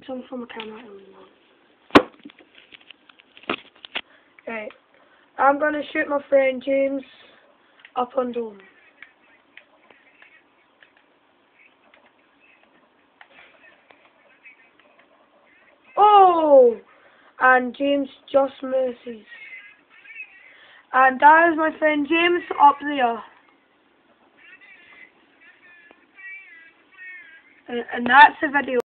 Some from a camera. Right. I'm gonna shoot my friend James up on dome. Oh! And James just misses. And that is my friend James up there. And that's the video.